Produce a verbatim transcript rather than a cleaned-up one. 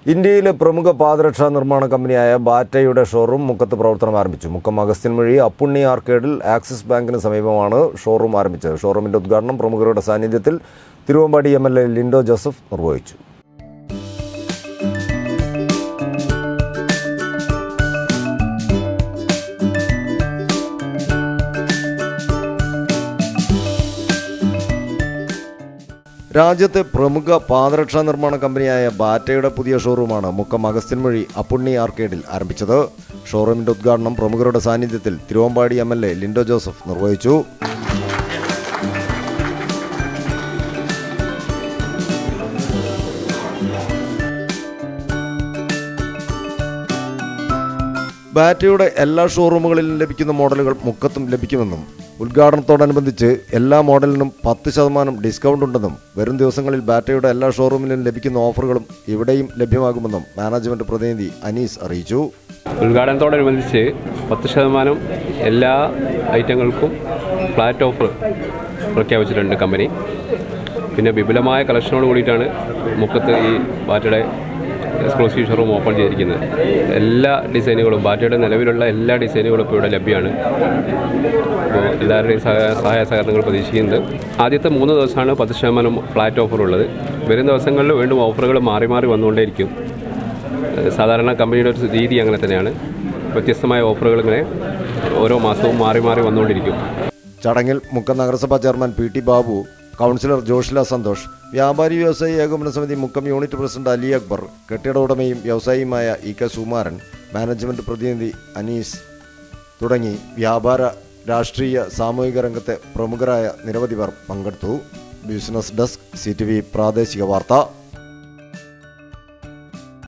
ഇന്ത്യയിലെ പ്രമുഖ പാദരക്ഷാ നിർമ്മാണ കമ്പനിയായ ബാറ്റയുടെ ഷോറൂം മുക്കത്ത് പ്രവർത്തനം ആരംഭിച്ചു. മുക്കം അഗസ്ത്യൻമൊഴി അപ്പുണ്ണി ആർക്കേഡിൽ ആക്സിസ് ബാങ്കിന് സമീപമാണ് ഷോറൂം ആരംഭിച്ചത്. ഷോറൂമിന്റെ ഉദ്ഘാടനം പ്രമുഖരുടെ സാന്നിധ്യത്തിൽ Thiruvambady M L A Linto Joseph നിർവഹിച്ചു. രാജ്യത്തെ പ്രമുഖ പാദരക്ഷാ നിർമ്മാണ കമ്പനിയായ ബാറ്റയുടെ പുതിയ ഷോറൂമാണ് മുക്കം അഗസ്ത്യൻമൊഴി അപ്പുണ്ണി ആർക്കേഡിൽ ആരംഭിച്ചത്. ഷോറൂമിന്റെ ഉദ്ഘാടനം പ്രമുഖരുടെ സാന്നിധ്യത്തിൽ Thiruvambady M L A Linto Joseph നിർവഹിച്ചു. ബാറ്റയുടെ എല്ലാ ഷോറൂമുകളിലും ലഭിക്കുന്ന മോഡലുകൾ മുക്കത്തും ലഭിക്കുമെന്നും ഉദ്ഘാടനത്തോടനുബന്ധിച്ച് എല്ലാ മോഡലിനും പത്ത് ശതമാനം ഡിസ്കൗണ്ട് ഉണ്ടെന്നും വരും ദിവസങ്ങളിൽ ബാറ്റയുടെ എല്ലാ ഷോറൂമിലും ലഭിക്കുന്ന ഓഫറുകളും ഇവിടെയും ലഭ്യമാകുമെന്നും മാനേജ്മെന്റ് പ്രതിനിധി അനീസ് അറിയിച്ചു. ഉദ്ഘാടനത്തോടനുബന്ധിച്ച് പത്ത് ശതമാനം എല്ലാ ഐറ്റങ്ങൾക്കും ഫ്ലാറ്റ് ഓഫർ പ്രഖ്യാപിച്ചിട്ടുണ്ട് കമ്പനി. പിന്നെ വിപുലമായ കളക്ഷനോട് കൂടിയിട്ടാണ് മുക്കത്ത് ഈ ബാറ്റയുടെ എക്സ്ക്ലൂസീവ് ഷോറൂം ഓപ്പൺ ചെയ്തിരിക്കുന്നത്. എല്ലാ ഡിസൈനുകളും ബാറ്റയുടെ നിലവിലുള്ള എല്ലാ ഡിസൈനുകളും ഇപ്പോൾ ഇവിടെ ലഭ്യമാണ്. അപ്പോൾ എല്ലാവരുടെയും സഹായ സഹകരണങ്ങൾ പ്രതീക്ഷിക്കുന്നത്. ആദ്യത്തെ മൂന്ന് ദിവസമാണ് പത്ത് ശതമാനം ഫ്ലാറ്റ് ഓഫർ ഉള്ളത്. വരും ദിവസങ്ങളിൽ വീണ്ടും ഓഫറുകൾ മാറി മാറി വന്നുകൊണ്ടേയിരിക്കും. സാധാരണ കമ്പനിയുടെ ഒരു രീതി അങ്ങനെ തന്നെയാണ്. വ്യത്യസ്തമായ ഓഫറുകൾ ഇങ്ങനെ ഓരോ മാസവും മാറി മാറി വന്നുകൊണ്ടിരിക്കും. ചടങ്ങിൽ മുക്കം നഗരസഭാ chairman P T Babu, councillor Joshila Santhosh, വ്യാപാരി വ്യവസായി ഏകോപന സമിതി മുക്കം യൂണിറ്റ് പ്രസിഡന്റ് അലി അക്ബർ, കെട്ടിട ഉടമയും വ്യവസായിയുമായ ഇ കെ സുമാരൻ, മാനേജ്മെന്റ് പ്രതിനിധി അനീസ് തുടങ്ങി വ്യാപാര, രാഷ്ട്രീയ, സാമൂഹിക രംഗത്തെ പ്രമുഖരായ നിരവധി പേർ പങ്കെടുത്തു. Business desk, C T V പ്രാദേശിക വാർത്ത.